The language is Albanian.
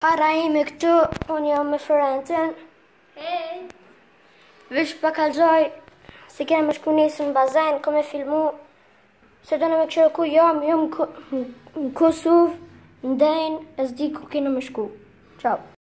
Para imi këtu, unë jam me Florentin. Hey! Vish pa kalzoj, se kena me shku nesër në bazen, ko me filmu. Se do në me këshirë ku jam në Kosovë, në Dejnë, e s'di ku kena me shku. Ciao.